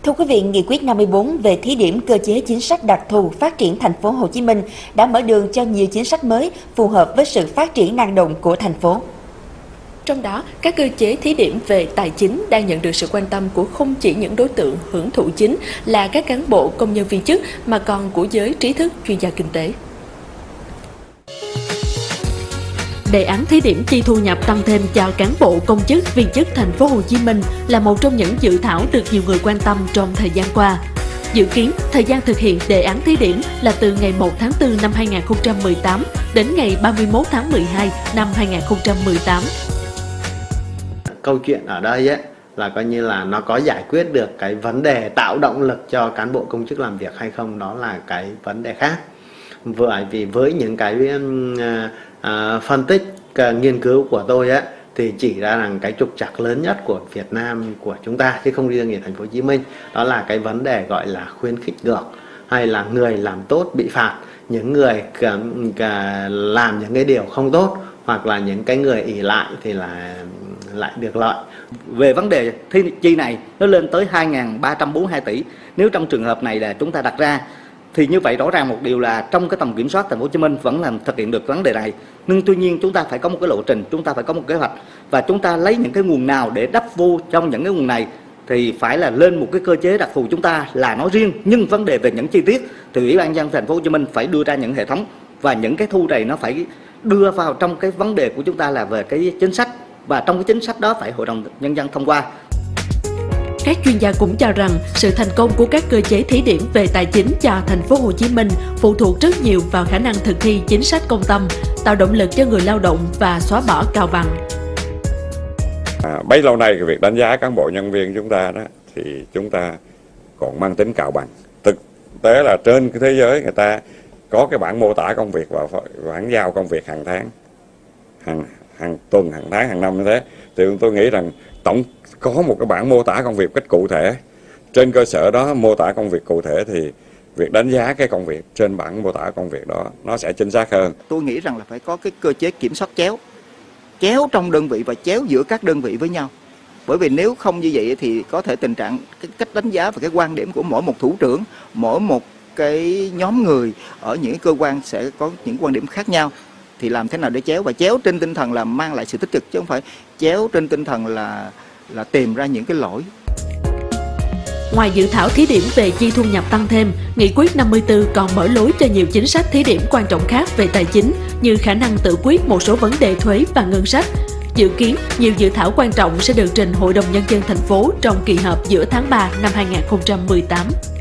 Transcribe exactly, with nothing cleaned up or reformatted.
Thưa quý vị, Nghị quyết năm mươi bốn về thí điểm cơ chế chính sách đặc thù phát triển thành phố Hồ Chí Minh đã mở đường cho nhiều chính sách mới phù hợp với sự phát triển năng động của thành phố. Trong đó, các cơ chế thí điểm về tài chính đang nhận được sự quan tâm của không chỉ những đối tượng hưởng thụ chính là các cán bộ, công nhân viên chức mà còn của giới trí thức, chuyên gia kinh tế. Đề án thí điểm chi thu nhập tăng thêm cho cán bộ, công chức, viên chức thành phố Hồ Chí Minh là một trong những dự thảo được nhiều người quan tâm trong thời gian qua. Dự kiến, thời gian thực hiện đề án thí điểm là từ ngày một tháng tư năm hai nghìn không trăm mười tám đến ngày ba mươi mốt tháng mười hai năm hai nghìn không trăm mười tám. Câu chuyện ở đây ấy, là coi như là nó có giải quyết được cái vấn đề tạo động lực cho cán bộ công chức làm việc hay không, đó là cái vấn đề khác. Bởi vì với những cái uh, uh, phân tích uh, nghiên cứu của tôi ấy, thì chỉ ra rằng cái trục trặc lớn nhất của Việt Nam của chúng ta chứ không riêng gì thành phố Hồ Chí Minh, đó là cái vấn đề gọi là khuyến khích ngược, hay là người làm tốt bị phạt, những người uh, uh, làm những cái điều không tốt, hoặc là những cái người ỷ lại thì là lại được lợi. Về vấn đề thi chi này nó lên tới hai nghìn ba trăm bốn mươi hai tỷ. Nếu trong trường hợp này là chúng ta đặt ra thì như vậy rõ ràng một điều là trong cái tầm kiểm soát thành phố Hồ Chí Minh vẫn làm thực hiện được vấn đề này. Nhưng tuy nhiên chúng ta phải có một cái lộ trình, chúng ta phải có một kế hoạch và chúng ta lấy những cái nguồn nào để đắp vô trong những cái nguồn này thì phải là lên một cái cơ chế đặc thù chúng ta là nói riêng, nhưng vấn đề về những chi tiết thì Ủy ban nhân dân thành phố Hồ Chí Minh phải đưa ra những hệ thống và những cái thu này nó phải đưa vào trong cái vấn đề của chúng ta là về cái chính sách, và trong cái chính sách đó phải Hội đồng Nhân dân thông qua. Các chuyên gia cũng cho rằng sự thành công của các cơ chế thí điểm về tài chính cho thành phố Hồ Chí Minh phụ thuộc rất nhiều vào khả năng thực thi chính sách công tâm, tạo động lực cho người lao động và xóa bỏ cao bằng. À, bấy lâu nay cái việc đánh giá cán bộ nhân viên chúng ta đó thì chúng ta còn mang tính cạo bằng. Thực tế là trên cái thế giới người ta có cái bản mô tả công việc và bản giao công việc hàng tháng, hàng hàng tuần, hàng tháng, hàng năm như thế, thì tôi nghĩ rằng tổng có một cái bản mô tả công việc cách cụ thể. Trên cơ sở đó mô tả công việc cụ thể thì việc đánh giá cái công việc trên bản mô tả công việc đó nó sẽ chính xác hơn. Tôi nghĩ rằng là phải có cái cơ chế kiểm soát chéo, chéo trong đơn vị và chéo giữa các đơn vị với nhau. Bởi vì nếu không như vậy thì có thể tình trạng cái cách đánh giá và cái quan điểm của mỗi một thủ trưởng, mỗi một cái nhóm người ở những cơ quan sẽ có những quan điểm khác nhau. Thì làm thế nào để chéo, và chéo trên tinh thần là mang lại sự tích cực chứ không phải chéo trên tinh thần là là tìm ra những cái lỗi. Ngoài dự thảo thí điểm về chi thu nhập tăng thêm, Nghị quyết năm mươi tư còn mở lối cho nhiều chính sách thí điểm quan trọng khác về tài chính như khả năng tự quyết một số vấn đề thuế và ngân sách. Dự kiến, nhiều dự thảo quan trọng sẽ được trình Hội đồng Nhân dân thành phố trong kỳ họp giữa tháng ba năm hai nghìn không trăm mười tám.